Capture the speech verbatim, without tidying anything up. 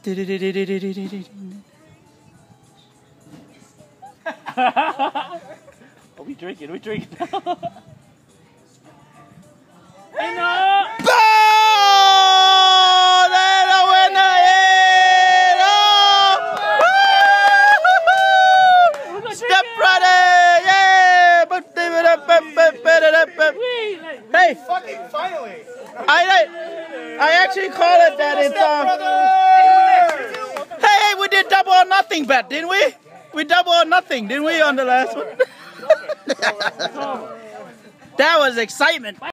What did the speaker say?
Oh, we drinking, we drinking. Hey, no! Step brother, yeah! Hey, Fucking finally! I I actually call it that. It's um. Hey, hey, we did double or nothing bet, didn't we? We double or nothing, didn't we, on the last one? That was excitement.